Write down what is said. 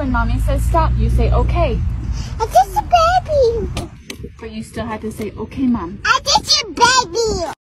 when mommy says stop, you say okay. I just a baby. But you still had to say okay, mom. I just a baby.